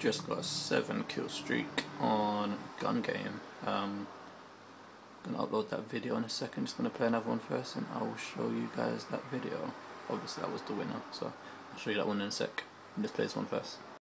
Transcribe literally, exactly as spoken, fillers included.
just got a seven kill streak on gun game. Um, I'm gonna upload that video in a second. Just gonna play another one first, and I will show you guys that video. Obviously, that was the winner, so I'll show you that one in a sec. Let's play this one first.